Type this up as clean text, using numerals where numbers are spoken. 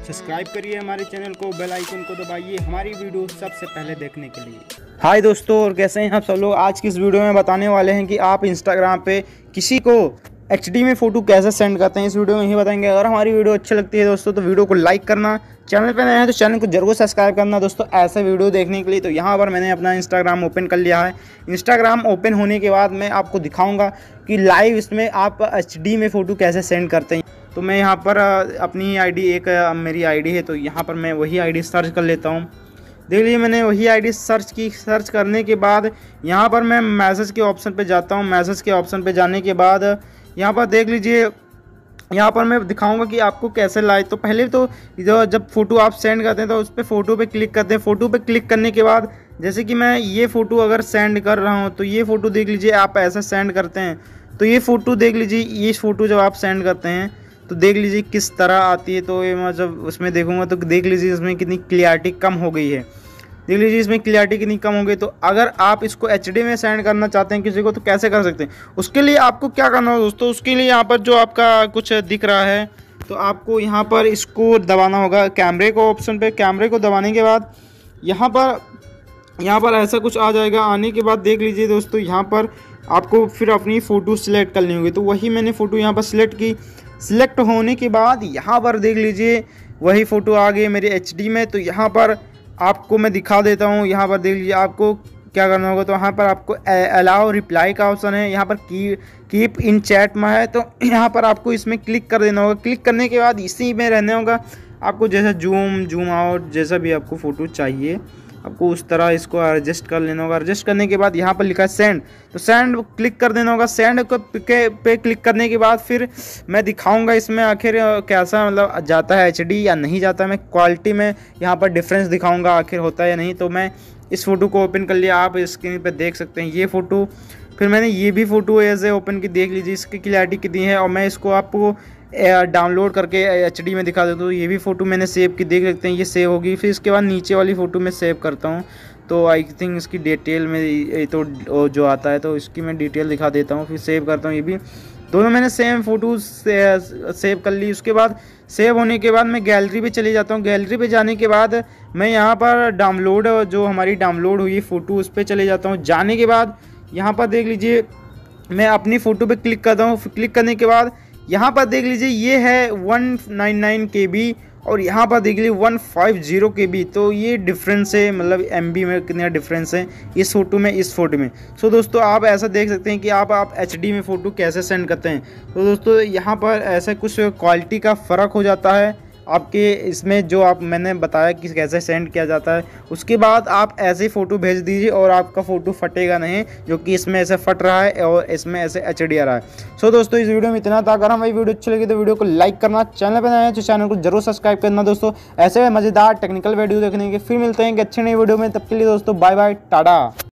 Subscribe करिए हमारे channel को, बेल आइकन को दबाइए हमारी वीडियो सबसे पहले देखने के लिए। हाय दोस्तों, और कैसे हैं आप सब लोग। आज की इस वीडियो में बताने वाले हैं कि आप इंस्टाग्राम पे किसी को HD में फ़ोटो कैसे सेंड करते हैं। इस वीडियो में यही बताएंगे। अगर हमारी वीडियो अच्छी लगती है दोस्तों तो वीडियो को लाइक करना, चैनल पर नए हैं तो चैनल को जरूर सब्सक्राइब करना दोस्तों ऐसे वीडियो देखने के लिए। तो यहाँ पर मैंने अपना इंस्टाग्राम ओपन कर लिया है। इंस्टाग्राम ओपन होने के बाद मैं आपको दिखाऊंगा कि लाइव इसमें आप HD में फ़ोटो कैसे सेंड करते हैं। तो मैं यहाँ पर अपनी आईडी मेरी आईडी है, तो यहाँ पर मैं वही आईडी सर्च कर लेता हूँ। देख लीजिए मैंने वही आईडी सर्च की। सर्च करने के बाद यहाँ पर मैं मैसेज के ऑप्शन पे जाता हूँ। मैसेज के ऑप्शन पे जाने के बाद यहाँ पर देख लीजिए, यहाँ पर मैं दिखाऊंगा कि आपको कैसे लाइव। तो पहले तो जब फ़ोटो आप सेंड करते हैं तो उस पर फ़ोटो पे क्लिक करते हैं। फ़ोटो पे क्लिक करने के बाद जैसे कि मैं ये फ़ोटो अगर सेंड कर रहा हूँ तो ये फ़ोटो देख लीजिए आप ऐसा सेंड करते हैं। तो ये फ़ोटो देख लीजिए, ये फ़ोटो जब आप सेंड करते हैं तो देख लीजिए किस तरह आती है। तो ये मैं जब उसमें देखूंगा तो देख लीजिए इसमें कितनी क्लियरिटी कम हो गई है। देख लीजिए इसमें क्लियरिटी कितनी कम हो गई। तो अगर आप इसको HD में सेंड करना चाहते हैं किसी को तो कैसे कर सकते हैं। उसके लिए आपको क्या करना हो दोस्तों, उसके लिए यहाँ पर जो आपका कुछ दिख रहा है तो आपको यहाँ पर इसको दबाना होगा, कैमरे को ऑप्शन पे। कैमरे को दबाने के बाद यहाँ पर ऐसा कुछ आ जाएगा। आने के बाद देख लीजिए दोस्तों, यहाँ पर आपको फिर अपनी फ़ोटो सिलेक्ट करनी होगी। तो वही मैंने फ़ोटो यहाँ पर सिलेक्ट की। सिलेक्ट होने के बाद यहाँ पर देख लीजिए वही फ़ोटो आ गई मेरे HD में। तो यहाँ पर आपको मैं दिखा देता हूँ। यहाँ पर देख लीजिए आपको क्या करना होगा। तो यहाँ पर आपको अलाउ रिप्लाई का ऑप्शन है, यहाँ पर कीप इन चैट में है। तो यहाँ पर आपको इसमें क्लिक कर देना होगा। क्लिक करने के बाद इसी में रहने होगा। आपको जैसा जूम आउट जैसा भी आपको फ़ोटो चाहिए आपको उस तरह इसको एडजस्ट कर लेना होगा। एडजस्ट करने के बाद यहाँ पर लिखा है सेंड, तो सेंड क्लिक कर देना होगा। सेंड पे क्लिक करने के बाद फिर मैं दिखाऊंगा इसमें आखिर कैसा मतलब जाता है HD या नहीं जाता है। मैं क्वालिटी में यहाँ पर डिफरेंस दिखाऊंगा आखिर होता है या नहीं। तो मैं इस फ़ोटो को ओपन कर लिया, आप स्क्रीन पर देख सकते हैं ये फ़ोटो। फिर मैंने ये भी फ़ोटो ऐसे ओपन की, देख लीजिए इसकी क्लियरिटी कितनी है। और मैं इसको आपको डाउनलोड करके HD में दिखा देता हूँ। ये भी फ़ोटो मैंने सेव की, देख सकते हैं ये सेव होगी। फिर इसके बाद नीचे वाली फ़ोटो मैं सेव करता हूँ। तो आई थिंक इसकी डिटेल में तो जो आता है तो इसकी मैं डिटेल दिखा देता हूँ। फिर सेव करता हूँ। ये भी दोनों मैंने सेम फ़ोटो सेव कर ली। उसके बाद सेव होने के बाद मैं गैलरी पे चले जाता हूँ। गैलरी पे जाने के बाद मैं यहाँ पर डाउनलोड जो हमारी डाउनलोड हुई फ़ोटो उस पर चले जाता हूँ। जाने के बाद यहाँ पर देख लीजिए मैं अपनी फ़ोटो पे क्लिक करता हूँ। क्लिक करने के बाद यहाँ पर देख लीजिए ये है 199 KB और यहाँ पर देख लीजिए 150 KB। तो ये डिफरेंस है, मतलब MB में कितना डिफरेंस है इस फ़ोटो में इस फ़ोटो में। सो दोस्तों आप ऐसा देख सकते हैं कि आप HD में फ़ोटो कैसे सेंड करते हैं। तो दोस्तों यहाँ पर ऐसा कुछ क्वालिटी का फ़र्क हो जाता है आपके इसमें जो मैंने बताया कि कैसे सेंड किया जाता है। उसके बाद आप ऐसे फ़ोटो भेज दीजिए और आपका फ़ोटो फटेगा नहीं, जो कि इसमें ऐसे फट रहा है और इसमें ऐसे HD आ रहा है। सो दोस्तों इस वीडियो में इतना था। अगर हमारी वीडियो अच्छी लगी तो वीडियो को लाइक करना, चैनल पर नए हैं तो चैनल को जरूर सब्सक्राइब करना दोस्तों ऐसे मज़ेदार टेक्निकल वीडियो देखने के। फिर मिलते हैं एक अच्छी नई वीडियो में, तब के लिए दोस्तों बाय बाय, टाटा।